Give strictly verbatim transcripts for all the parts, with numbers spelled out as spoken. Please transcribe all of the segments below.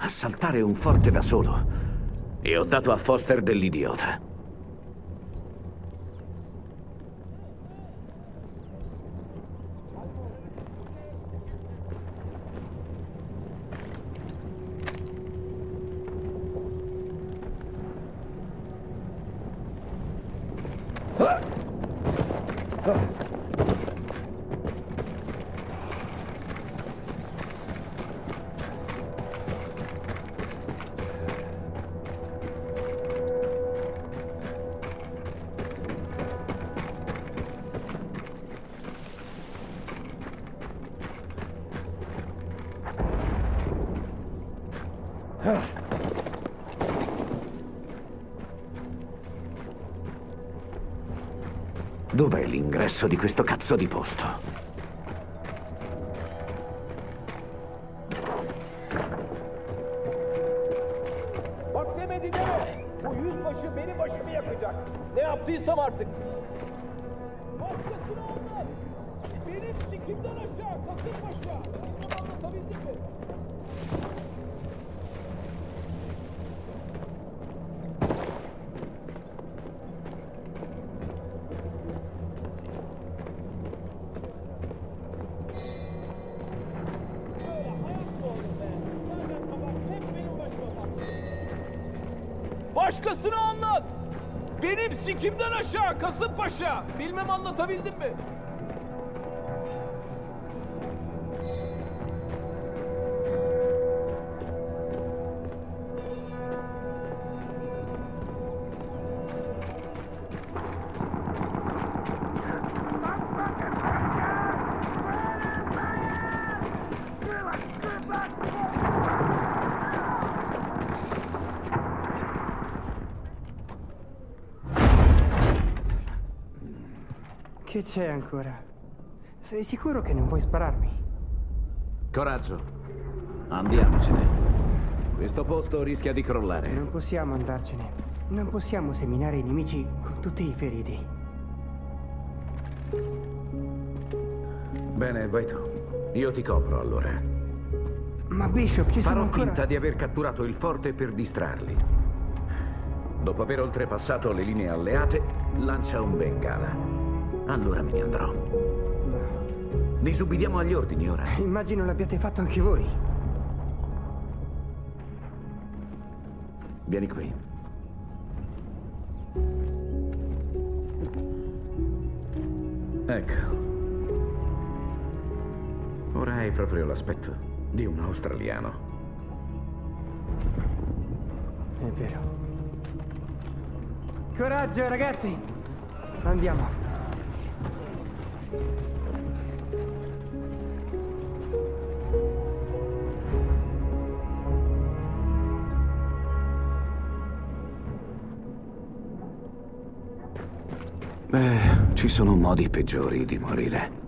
assaltare un forte da solo. E ho dato a Foster dell'idiota. Dov'è l'ingresso di questo cazzo di posto? Bak demedi deme. Bu yüzbaşı benim başımı yakacak. Ne yaptıysam artık. Başkasına olmaz. Benim sikimden aşağı, Kasımpaşa. Anlatabildim mi? Başkasına anlat. Benim sikimden aşağı Kasımpaşa. Bilmem anlatabildim mi? Che c'è ancora? Sei sicuro che non vuoi spararmi? Coraggio. Andiamocene. Questo posto rischia di crollare. Non possiamo andarcene. Non possiamo seminare i nemici con tutti i feriti. Bene, vai tu. Io ti copro allora. Ma Bishop, ci sono Farò ancora... finta di aver catturato il forte per distrarli. Dopo aver oltrepassato le linee alleate, lancia un bengala. Allora me ne andrò. No. Disubbidiamo agli ordini ora. Immagino l'abbiate fatto anche voi. Vieni qui. Ecco. Ora hai proprio l'aspetto di un australiano. È vero. Coraggio, ragazzi! Andiamo. Beh, ci sono modi peggiori di morire.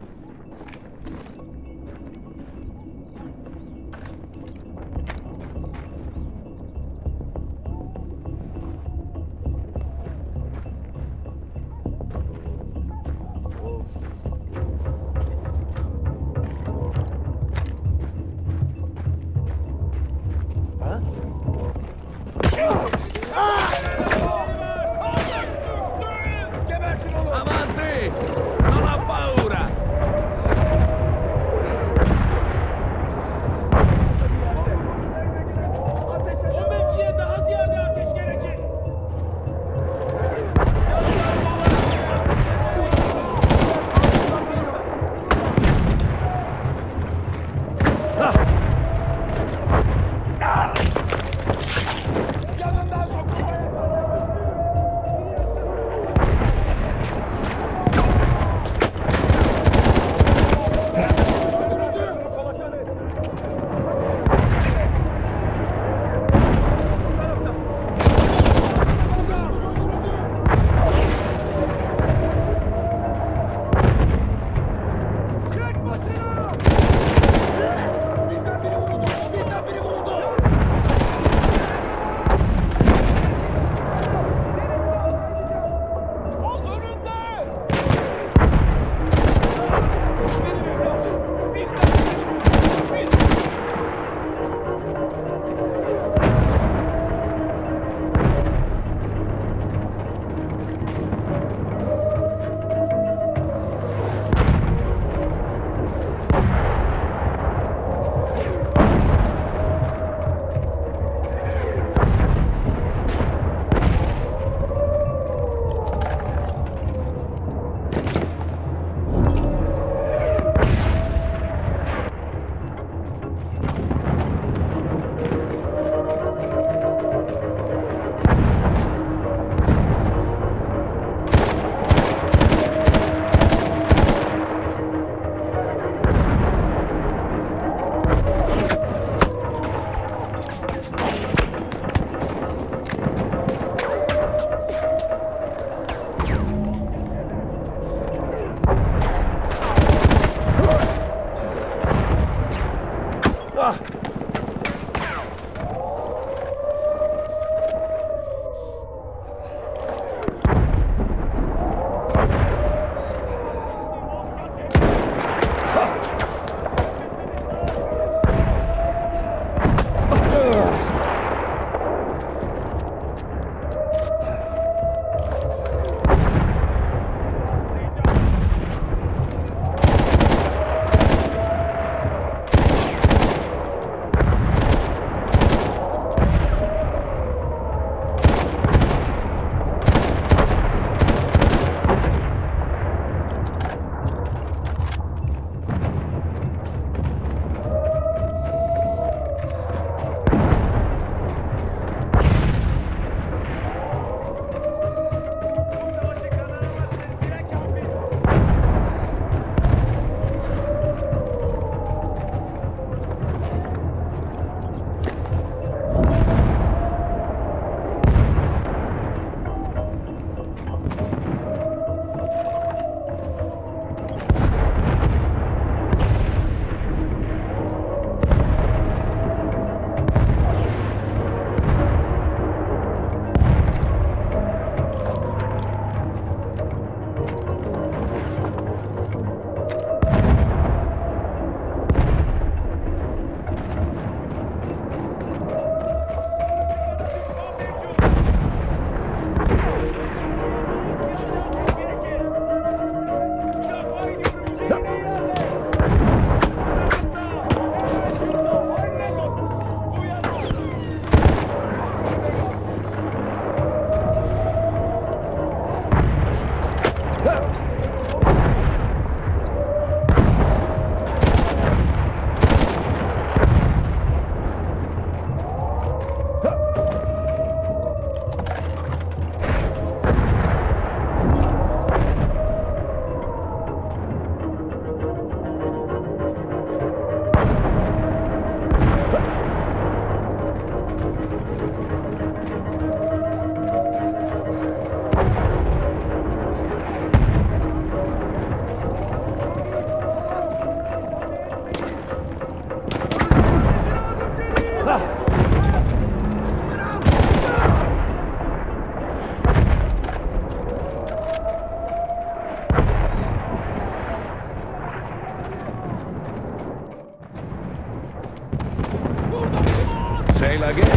Sei la guerra?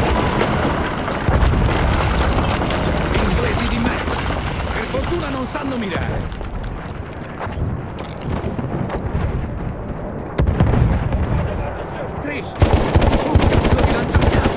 Inglesi di me! Per fortuna non sanno mirare! Cristo! Un cazzo di lanciafiamme!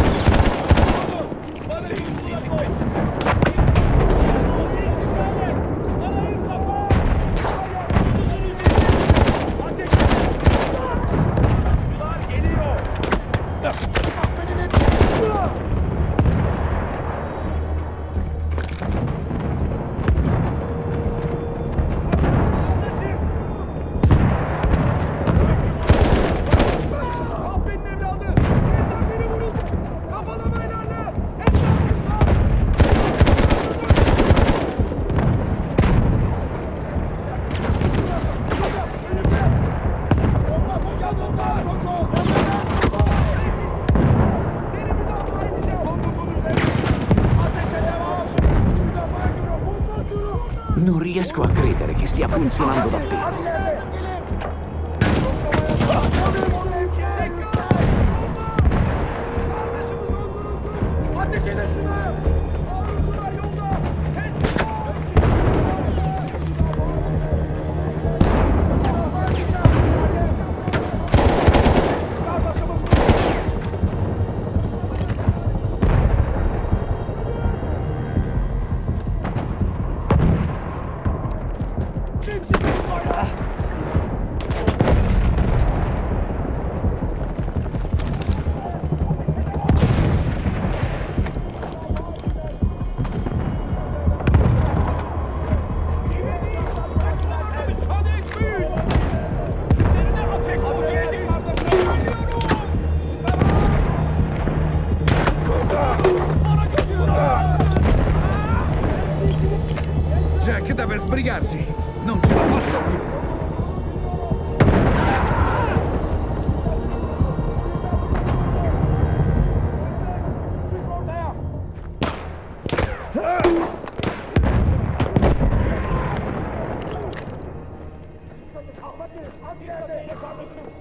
Non riesco a credere che stia funzionando davvero. Jack deve sbrigarsi! Non ce la faccio più! Hadi, hadi, hadi.